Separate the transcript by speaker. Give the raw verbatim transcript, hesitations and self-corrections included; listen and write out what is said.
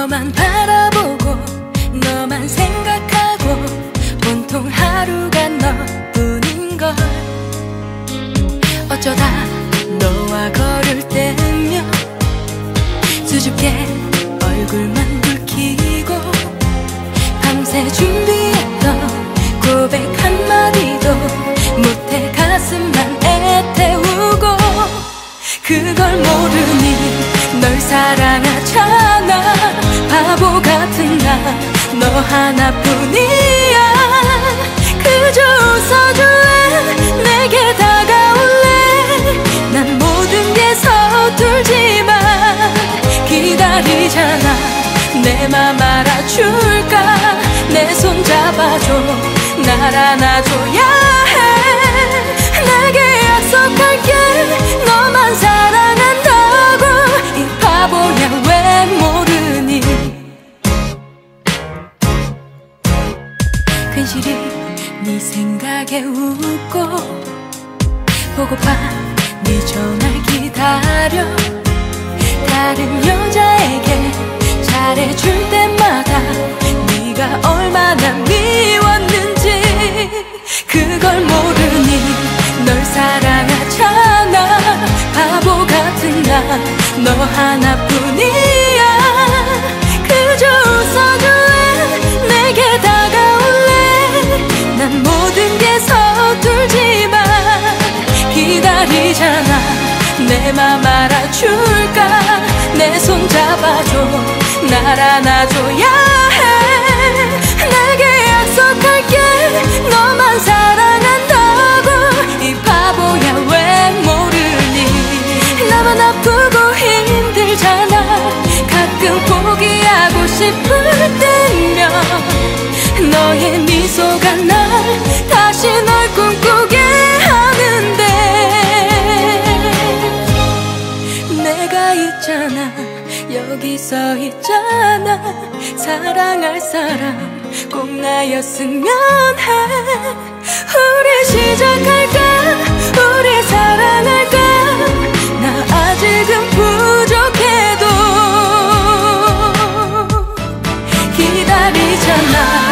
Speaker 1: 너만 바라보고 너만 생각하고 온통 하루가 너뿐인걸. 어쩌다 너와 걸을 때면 수줍게 얼굴만 붉히고 밤새 준비했던 고백 한마디도 못해 가슴만 애태우고 그걸 모르니 널 사랑하잖아. 바보 같은 나 너 하나뿐이야. 그저 웃어줄래 내게 다가올래. 난 모든 게 서툴지만 기다리잖아. 내 맘 알아줄까. 내 손 잡아줘. 날 안아줘야 해. 내게 약속할게. 너만 사랑한다고. 이 바보야 왜 모르니. 괜시리 네 생각에 웃고 보고파 네 전화를 기다려. 다른 여자에게 잘해줄 때마다 네가 얼마나 미웠는지 그걸 모르니 널 사랑하잖아. 바보 같은 나 너 하나뿐이야. 그저 웃어줄래 내게 다가올래. 난 모든 게 서툴지만 기다리잖아. 내 맘 알아줄까. 내 손 잡아줘. 날 안아줘야 해. 내게 약속할게. 너만 사랑한다고. 이 바보야 왜 모르니. 나만 아프고 힘들잖아. 가끔 포기하고 싶을 때면 너의 미소가 날 다시 널 꿈꾸게 하는데 내가 있잖아. 여기 서 있잖아. 사랑할 사람 꼭 나였으면 해. 우리 시작할까. 우리 사랑할까. 나 아직은 부족해도 기다리잖아.